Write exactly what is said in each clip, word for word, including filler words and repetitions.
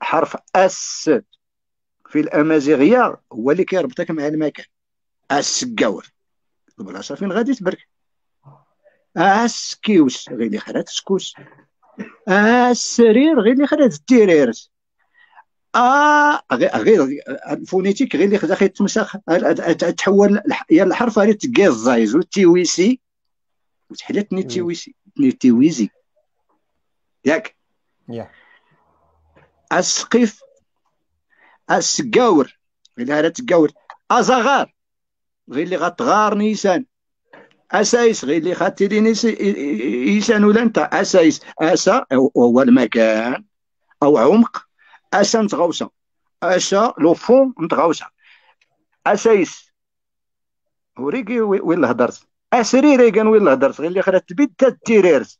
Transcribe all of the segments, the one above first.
حرف اس في الامازيغيه هو اللي كيربطك مع المكان. السكاور بالعشرة فين غادي تبرك. اسكيوس غير اللي خرات سكوس. السرير غير اللي خرات التيريرس. اه غير غير الفونيتيك غير اللي خدا خي تمسخ تحول يا الحرف غير تلقى الزايز والتيويسي وتحلت ني مم. تيويسي ني تيويزي ياك. يا. السقيف. السقاور غير اللي غير تقاور. ازغار غير اللي غتغار نيسان. اسايس غير اللي خاتي نيس يسان ولا انت اسايس اسا هو المكان او عمق. اسا نتغوصه. اسا لو فون نتغوصه. اسايس وريكي وين هدرت. اسريري كان وين هدرت غير اللي خرات تبيت التيريرز.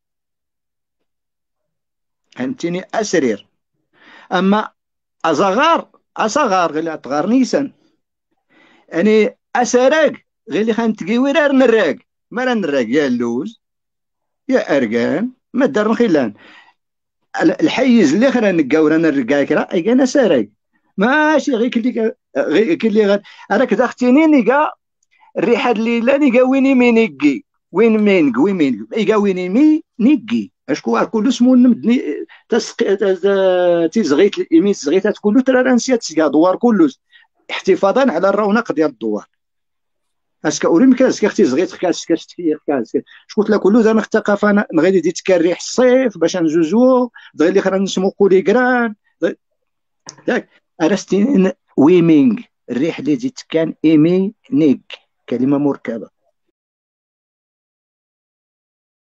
فهمتيني اسرير. اما ازغار اصغار غير اللي تغار نيسان. يعني اسراق غير اللي خان تقيوير نراق. ما راه نراق يا اللوز يا ارقان ما دار خلان. الحيز اللي خلينا نقاور انا الرقاك راه اي انا سراق. ماشي غير كلي غير كلي غير انا كذا اختيني نيقا الريحه اللي لا نيقا ويني مينيكي. وين مين وين مين ايقا ويني مي نيكي اشكو كل اسمه نمدني تسق تزغيت الايمين زغيتات كله ترى نسيت تسقى دوار كله احتفاظا على الرونق ديال الدوار. اسكا اوريم كاس كاختي زغيت كاس كاس تفيق كاس شكون لا كله زعما الثقافه انا نغيدي دي تكريح الصيف باش نزوزو دغيا اللي خرا نسمو كوليغران ياك. ارستين ويمينغ الريح اللي جيت كان ايمي نيك كلمه مركبه.